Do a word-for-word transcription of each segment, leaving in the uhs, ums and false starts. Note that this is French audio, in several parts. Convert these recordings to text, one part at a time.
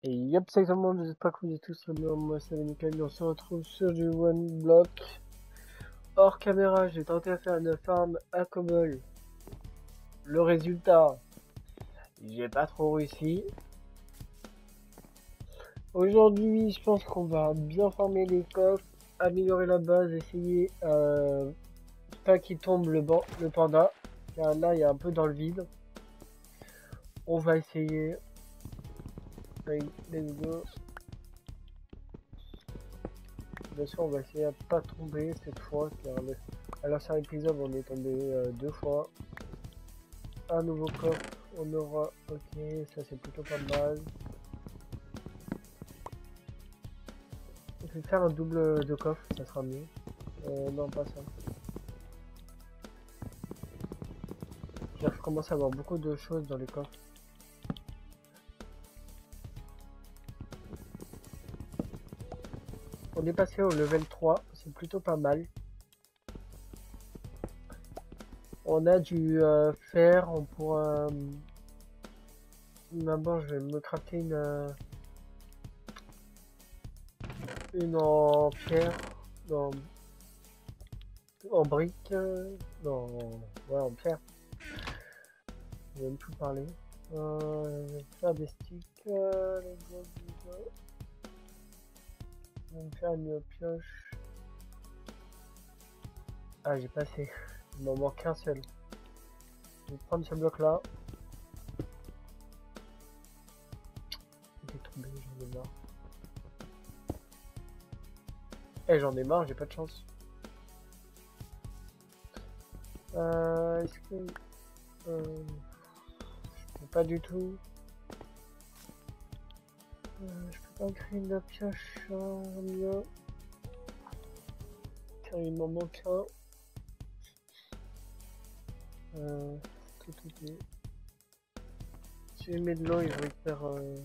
Et yep, c'est tout le monde, j'espère que vous êtes tous très bien. Moi, c'est nickel. On se retrouve sur du One Block. Hors caméra, j'ai tenté à faire une farm à Cobble. Le résultat, j'ai pas trop réussi. Aujourd'hui, je pense qu'on va bien farmer les coffres, améliorer la base, essayer euh, pas qu'il tombe le, ban le panda. Car là, il y a un peu dans le vide. On va essayer. Allez, let's go. Bien sûr, on va essayer de pas tomber cette fois, car le... à l'ancien épisode, on est tombé euh, deux fois. Un nouveau coffre, on aura... Ok, ça c'est plutôt pas mal. Je vais faire un double de coffre, ça sera mieux. Euh, non, pas ça. Je commence à avoir beaucoup de choses dans les coffres. On est passé au level trois, c'est plutôt pas mal. On a du euh, fer, on pourra... Euh... D'abord, je vais me crafter une... Euh... Une en pierre, non, en brique, euh... non, ouais, en pierre. Je vais même plus parler. Euh, je vais faire des sticks, euh, les gars, les gars. Je vais me faire une pioche. Ah, j'ai pas assez. Il m'en manque qu'un seul. Je vais prendre ce bloc là. Il est tombé, j'en ai marre. Eh, j'en ai marre, j'ai pas de chance. Euh, est-ce que... Euh, je peux pas du tout. Euh, je peux pas créer une pioche euh, mieux. Car il m'en manque un. Euh, tout, tout, tout. Si je mets de l'eau, il va faire... Euh...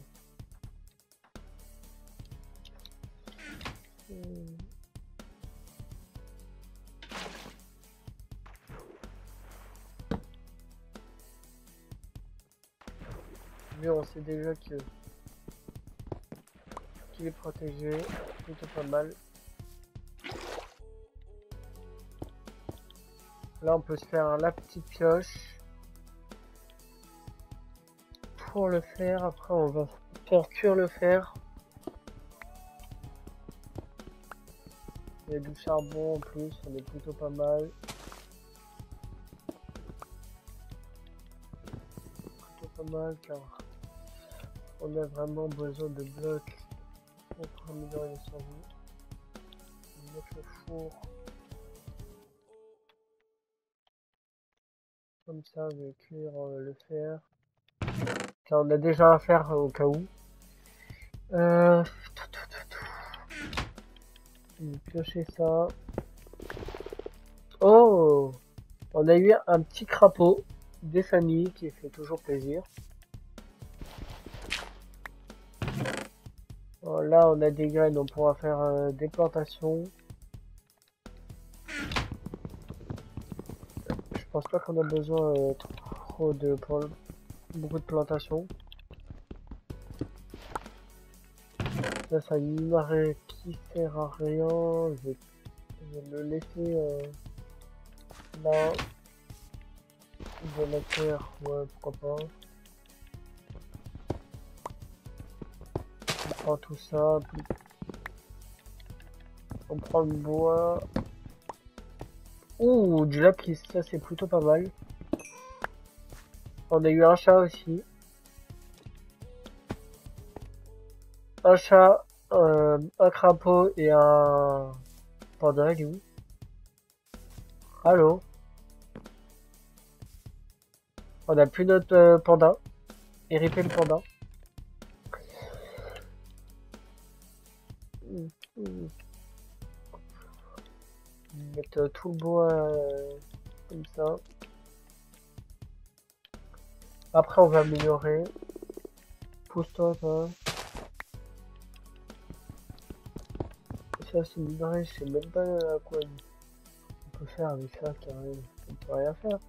Hmm. Mais on sait déjà que qu'il est protégé, plutôt pas mal. Là on peut se faire la petite pioche pour le fer. Après on va faire cuire le fer. Il y a du charbon en plus, on est plutôt pas mal. Plutôt pas mal car on a vraiment besoin de blocs pour améliorer les survies. On va mettre le four. Comme ça, je vais cuire euh, le fer. Car on a déjà à faire euh, au cas où. Euh... Je vais piocher ça. Oh! On a eu un petit crapaud des familles qui fait toujours plaisir. Oh, là, on a des graines, on pourra faire euh, des plantations. Je pense pas qu'on a besoin euh, trop de beaucoup de plantations. Ça, ça n'arrête qui sert à rien. Je vais, je vais le laisser euh, là. De la terre, ouais, pourquoi pas. On prend tout ça. On prend le bois. Ouh, du lapis, ça c'est plutôt pas mal. On a eu un chat aussi. Un chat, euh, un crapaud et un panda, il est où? Allô? On a plus notre euh, panda. Et ripé le panda. Mettre euh, tout le bois euh, comme ça. Après on va améliorer. Pousse-toi ça. Ça c'est une vraie, je sais même pas à quoi on peut faire avec ça car on peut rien faire.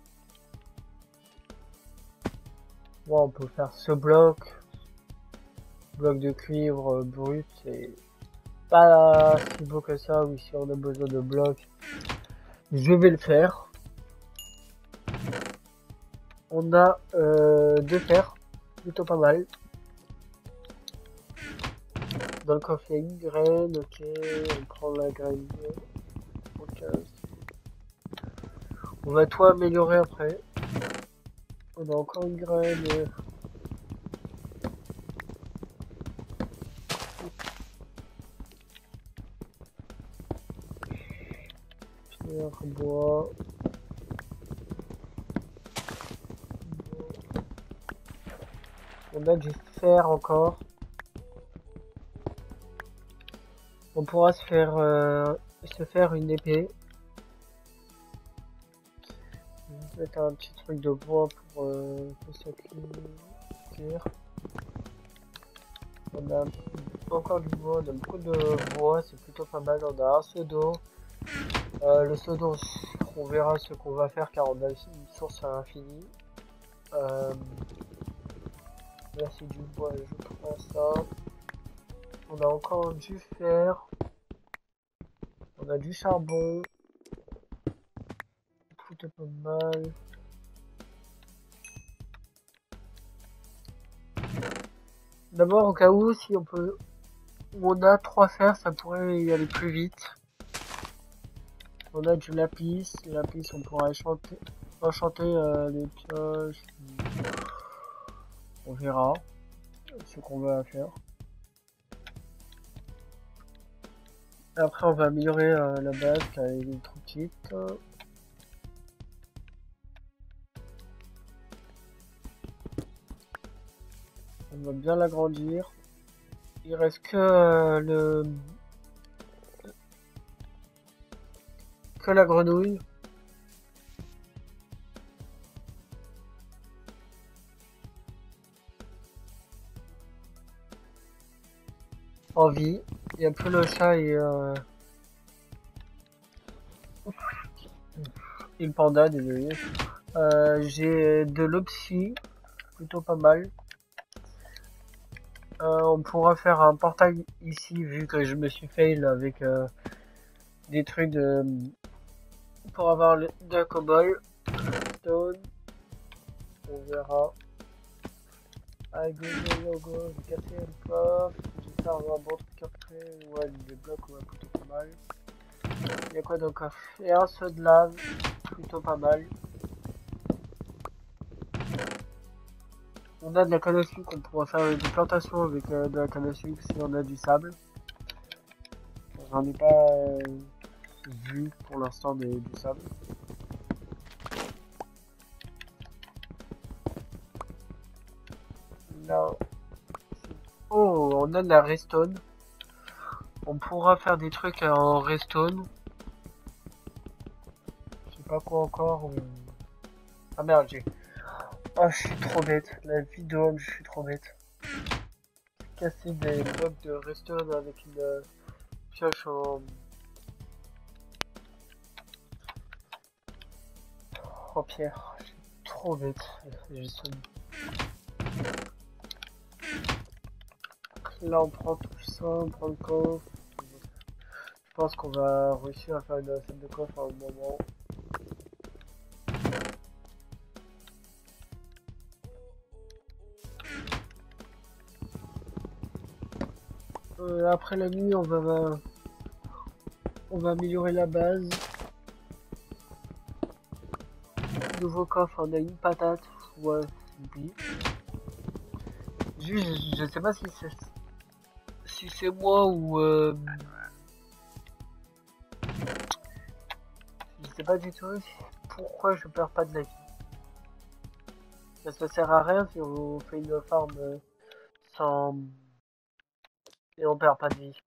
Bon, on peut faire ce bloc. bloc de cuivre euh, brut, c'est pas si beau que ça, ou si on a besoin de blocs, je vais le faire. On a euh, deux fers, plutôt pas mal. Dans le coffre, il y a une graine, ok, on prend la graine. Okay. On va tout améliorer après. On a encore une graine. Pierre, bois. On a du fer encore. On pourra se faire euh, se faire une épée. Je vais mettre un petit truc de bois pour euh, que ça cuire. On a encore du bois, on a beaucoup de bois, c'est plutôt pas mal. On a un seau d'eau. Euh, le seau d'eau, on verra ce qu'on va faire car on a une source à l'infini. Euh, là c'est du bois, je prends ça. On a encore du fer. On a du charbon. Plutôt pas mal. D'abord au cas où, si on peut... On a trois fers, ça pourrait y aller plus vite. On a du lapis. Lapis, on pourra enchanter, enchanter euh, les pioches. On verra ce qu'on va faire. Après, on va améliorer euh, la base car elle est trop petite. On va bien l'agrandir. Il reste que euh, le que la grenouille. En vie. Il n'y a plus le chat et, euh... et le panda, désolé. Euh, j'ai de l'opsie, plutôt pas mal. Euh, on pourra faire un portail ici, vu que je me suis fail avec euh, des trucs de... pour avoir le de cobble. Stone. On verra. I go, go, go, go. J'ai cassé le coffre. J'espère avoir un bon truc après. Ouais, les blocs, ouais, plutôt pas mal. Il y a quoi dans le coffre? Et un seau de lave, plutôt pas mal. On a de la canne à sucre, on pourra faire des plantations avec euh, de la canne à sucre si on a du sable. J'en ai pas euh, vu pour l'instant du sable. Là. Oh, on a de la redstone. On pourra faire des trucs en redstone. Je sais pas quoi encore. Ou... Ah merde, j'ai... Oh, je suis trop bête. La vidéo, je suis trop bête. Casser des blocs de redstone avec une euh, pioche en... en pierre. Je suis trop bête. J'ai sonné. Là, on prend tout ça, on prend le coffre. Je pense qu'on va réussir à faire une scène de coffre à un moment. Euh, après la nuit, on va, on va améliorer la base. Nouveau coffre, on a une patate. Ouais, oublie. Juste, je sais pas si c'est si c'est moi ou euh, je sais pas du tout pourquoi je perds pas de la vie. Ça ne sert à rien si on fait une farm sans et on perd pas de vie.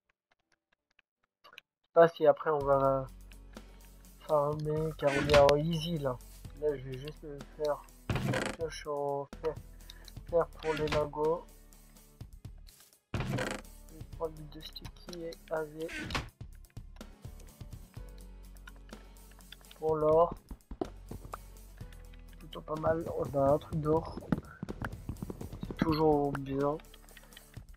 Je sais pas si après on va farmer car on est en easy là. Là je vais juste me faire pioche en fer, fer pour les lingots. Prendre de sticky et A V pour l'or. Plutôt pas mal. On a un truc d'or. C'est toujours bien.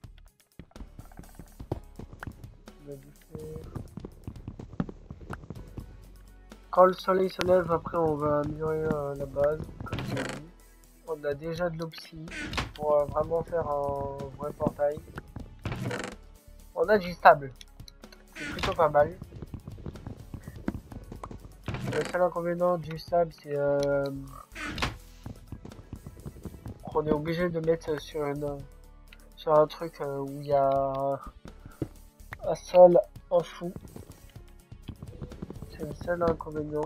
a du fer. Quand le soleil se lève, après on va améliorer euh, la base, comme j'ai dit. On a déjà de l'opsie pour euh, vraiment faire un vrai portail. On a du sable, c'est plutôt pas mal. Le seul inconvénient du sable, c'est euh, qu'on est obligé de mettre sur une sur un truc euh, où il y a un sol en dessous. C'est le seul inconvénient.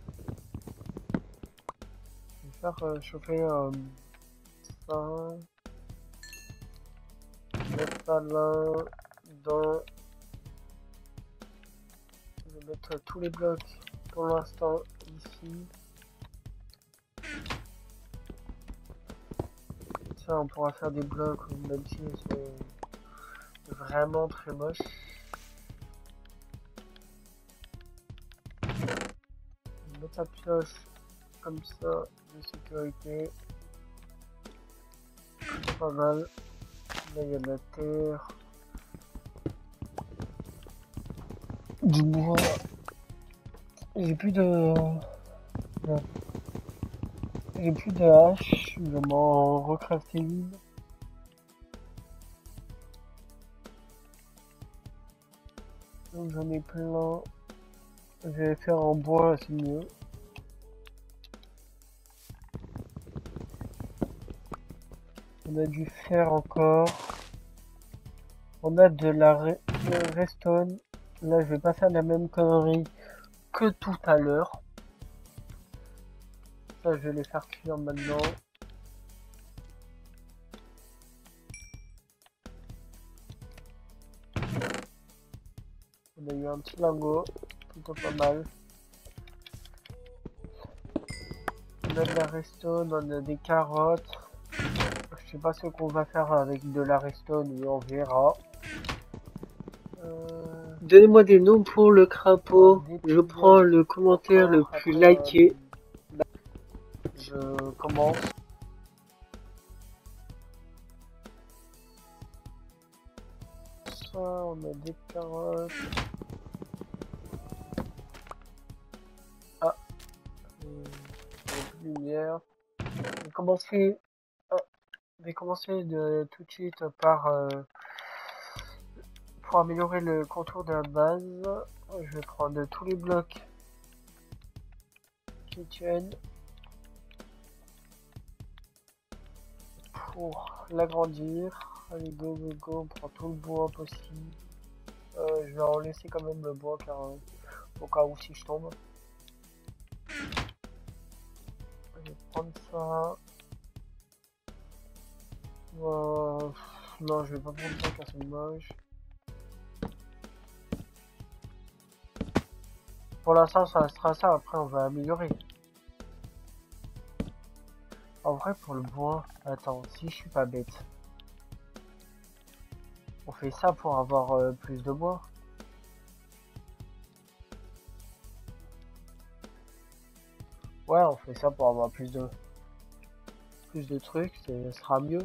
Je vais faire euh, chauffer euh, ça. Mettre ça là, dans. Je vais mettre tous les blocs pour l'instant ici. Ça, on pourra faire des blocs, même si c'est vraiment très moche. Mettre sa pioche comme ça de sécurité. C'est pas mal. Là, il y a de la terre. Du bois. J'ai plus de... Non. J'ai plus de hache. Je vais m'en recrafter une. Donc j'en ai plein. Je vais faire en bois, c'est mieux. On a du fer encore. On a de la re redstone. Là, je vais pas faire la même connerie que tout à l'heure. Ça, je vais les faire cuire maintenant. On a eu un petit lingot, plutôt pas mal. On a de la redstone, on a des carottes. Je sais pas ce qu'on va faire avec de la redstone, mais on verra. Euh... Donnez-moi des noms pour le crapaud. Je prends le commentaire le plus liké. Je commence. Ça, on a des carottes. Ah, euh, de lumière. Je vais commencer. Ah, je vais commencer de tout de suite par euh, pour améliorer le contour de la base. Je vais prendre tous les blocs qui tiennent pour l'agrandir. Allez, go, go, go, on prend tout le bois possible. Euh, je vais en laisser quand même le bois car euh, au cas où si je tombe. Je vais prendre ça. Euh, non, je vais pas prendre ça car c'est moche. Pour l'instant, ça restera ça. Après, on va améliorer. En vrai, pour le bois, attends, si je suis pas bête. On fait ça pour avoir euh, plus de bois. Ouais, on fait ça pour avoir plus de plus de trucs, ce sera mieux.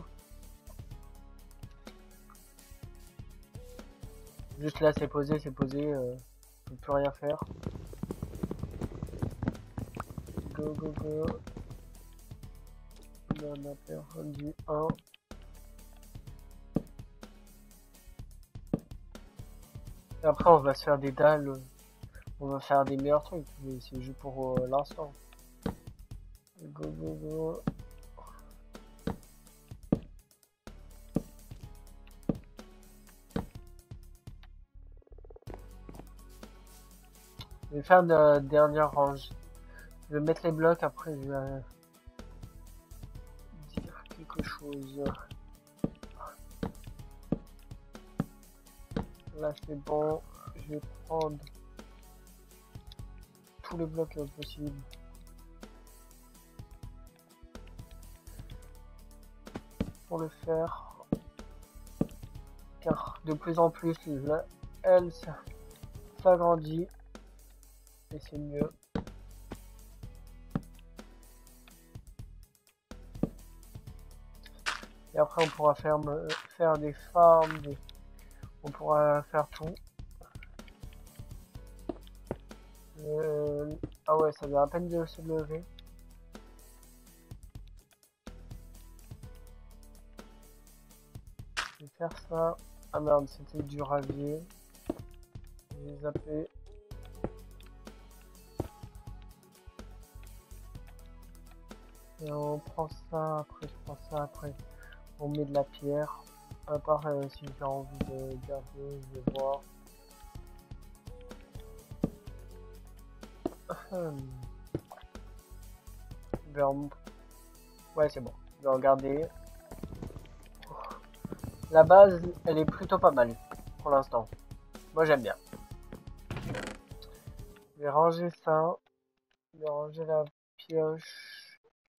Juste là, c'est posé, c'est posé, euh, on peut plus rien faire. Go, go, go. Là, on a perdu un. Et après, on va se faire des dalles. On va faire des meilleurs trucs, mais c'est juste pour euh, l'instant. Go, go, go. Je vais faire une dernière range. Je vais mettre les blocs, après je vais dire quelque chose. Là c'est bon. Je vais prendre tous les blocs possibles. Pour le faire. Car de plus en plus, là, elle s'agrandit. Et c'est mieux. Et après on pourra faire, faire des farms, des... on pourra faire tout. Euh... Ah ouais, ça vient à peine de se lever. Je vais faire ça. Ah merde, c'était du ravier. J'ai zappé. Et on prend ça, après je prends ça, après on met de la pierre. À part euh, si j'ai envie de garder, je vais voir. Hum. Je vais en... Ouais, c'est bon. Je vais regarder. La base, elle est plutôt pas mal pour l'instant. Moi, j'aime bien. Je vais ranger ça. Je vais ranger la pioche.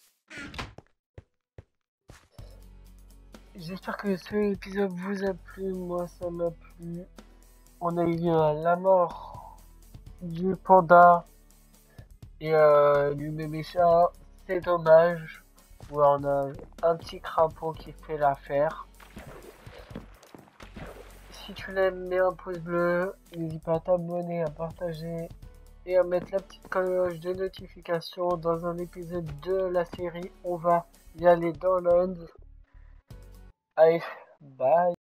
J'espère que ce épisode vous a plu. Moi, ça m'a plu. On a eu euh, la mort du panda et euh, du bébé chat. C'est dommage. Ouais, on a un petit crapaud qui fait l'affaire. Si tu l'aimes, mets un pouce bleu. N'hésite pas à t'abonner, à partager et à mettre la petite cloche de notification. Dans un épisode de la série, on va y aller dans l'Inde. Allez, bye.